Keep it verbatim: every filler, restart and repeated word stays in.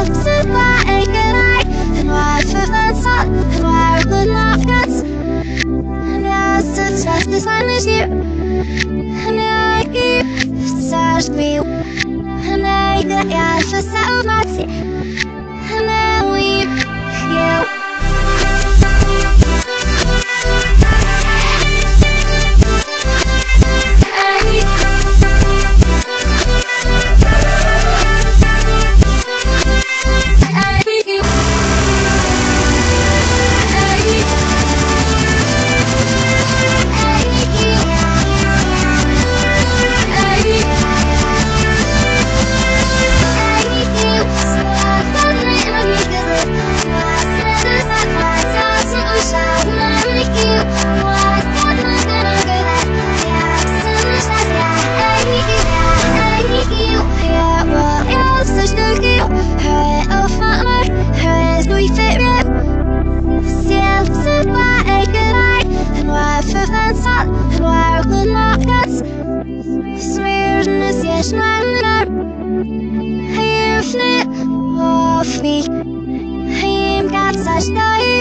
Zelfs waar ik rijd en waar verwend zat en waar ik het afgaat. En ja, het stress is aan de ziel. En ja, ik heb het zelfs veel. En ik denk ja, het is zelf wat zie. En dan weep you. En waar ik het afgaat. Smeren is je sneller. Hij heeft niet of niet. Hij heeft gaat zo